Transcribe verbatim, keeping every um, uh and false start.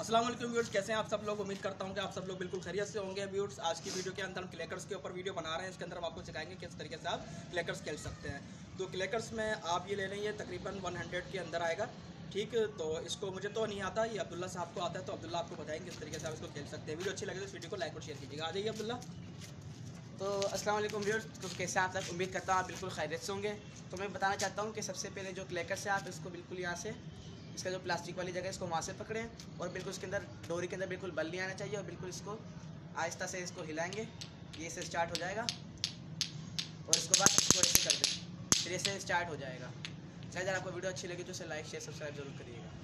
अस्सलाम वालेकुम व्यूअर्स, कैसे हैं आप सब लोग। उम्मीद करता हूं कि आप सब लोग बिल्कुल खैरियत से होंगे। व्यूअर्स, आज की वीडियो के अंदर हम क्लैकर्स के ऊपर वीडियो बना रहे हैं। इसके अंदर हम आपको सिखाएंगे किस तरीके से आप क्लैकर्स खेल सकते हैं। तो क्लैकर्स में आप ये ले लें, ये तकरीबन सौ के अंदर आएगा। ठीक, तो इसको मुझे तो नहीं आता, ये अब्दुल्ला साहब को आता है, तो अब्दुल्ला आपको बताएंगे किस तरीके से आप इसको खेल सकते हैं। वीडियो अच्छी लगे तो इस वीडियो को लाइक और शेयर कीजिएगा। आ जाइए अब्दुल्ला। तो अस्सलाम वालेकुम व्यूअर्स, तो कैसे आप तक उम्मीद करता हूँ आप बिल्कुल खैरियत से होंगे। तो मैं बताना चाहता हूँ कि सबसे पहले जो क्लैकर्स है, आप इसको बिल्कुल यहाँ से, इसका जो प्लास्टिक वाली जगह है इसको वहाँ से पकड़ें और बिल्कुल इसके अंदर डोरी के अंदर बिल्कुल बल नहीं आना चाहिए और बिल्कुल इसको आहिस्ता से इसको हिलाएंगे, ये से स्टार्ट हो जाएगा और इसके बाद इसको ऐसे कर दें, फिर ऐसे स्टार्ट हो जाएगा। शायद अगर आपको वीडियो अच्छी लगी तो इसे लाइक शेयर सब्सक्राइब जरूर करिएगा।